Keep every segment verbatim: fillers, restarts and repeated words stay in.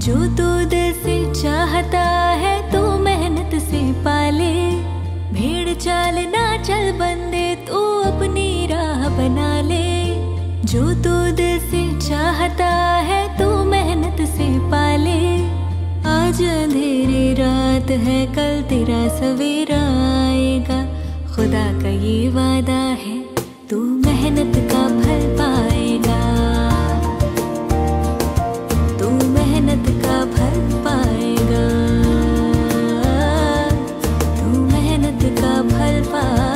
जो तू दिल से चाहता है तू मेहनत से पाले। भेड़ चाल ना चल बंदे तू अपनी राह बना ले। जो तू दिल से चाहता है तू मेहनत से पाले। आज अंधेरी रात है कल तेरा सवेरा आएगा। खुदा का ये वादा है तू मेहनत का फल पाएगा। तू मेहनत का फल पाएगा। तू मेहनत का फल पाएगा।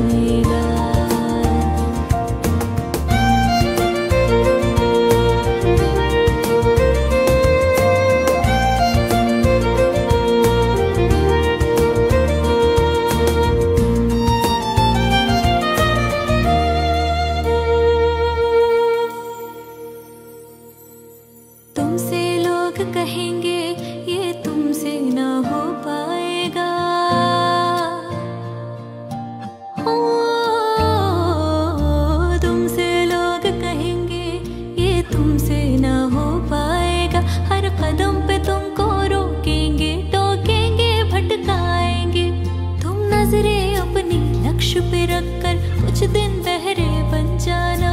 तुमसे लोग कहेंगे ये तुमसे ना हो पाएगा। हो तुमसे लोग कहेंगे ये तुमसे ना हो पाएगा। हर कदम पे तुमको रोकेंगे टोकेंगे भटकाएंगे। तुम नजरें अपनी लक्ष्य पे रखकर कुछ दिन बहरे बन जाना।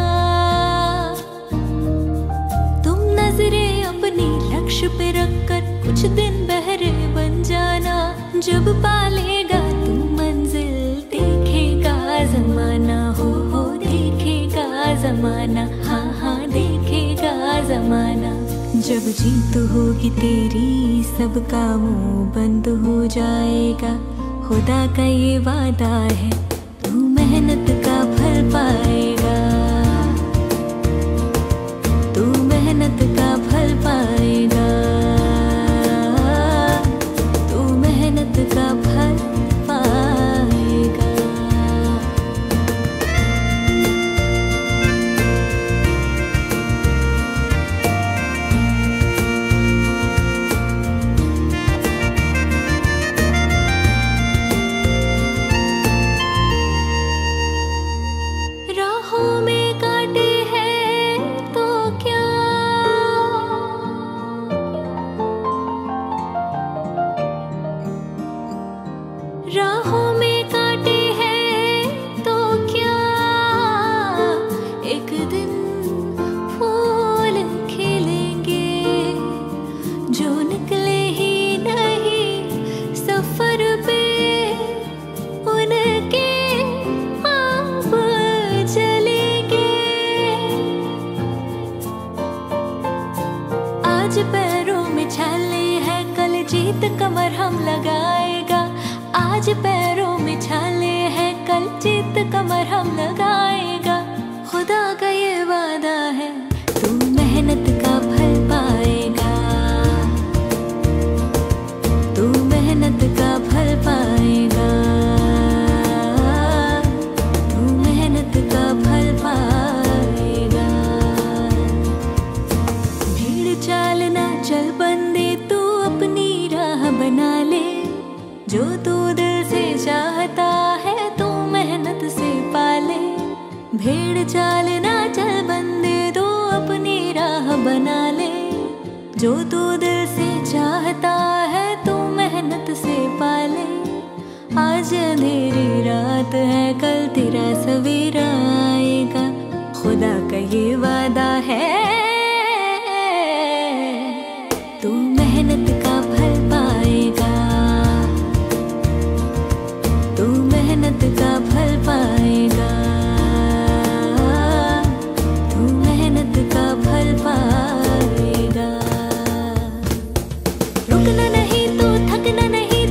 तुम नजरें अपनी लक्ष्य पे रखकर कुछ दिन बहरे बन जाना। जब पालेगा तू मंजिल देखेगा जमाना। हो हो देखेगा जमाना। हाँ हाँ देखेगा जमाना। जब जीत होगी तेरी सबका मुंह बंद हो जाएगा। खुदा का ये वादा है तू मेहनत का फल पाएगा। तू मेहनत का फल पाएगा। तू मेहनत का फल पाएगा। राहों में कांटे हैं तो क्या, राहों में कांटे हैं तो क्या, एक दिन फूल खिलेंगे। जो निकले ही नहीं सफर पे उनके आप चलेंगे। आज पैरों में छाले हैं कल जीत कमर हम लगाएगा। आज पैरों में छाले हैं कल जीत कमर हम लगाएगा। खुदा का ये वादा है तू मेहनत का फल पाएगा। तू मेहनत का फल पाएगा। तू मेहनत का फल पाएगा। भीड़ चाल ना चल बंदे तू अपनी राह बना ले। जो तू दिल से चाहता है तू मेहनत से पाले। भेड़ चाल ना चल बंदे तू अपनी राह बना ले। जो तू दिल से चाहता है तू मेहनत से पाले। आज अंधेरी रात है कल तेरा सवेरा आएगा। खुदा का ये वादा है तू मेहनत का फल पाएगा। तू मेहनत का फल पाएगा। तू मेहनत का फल पाएगा। रुकना नहीं तू थकना नहीं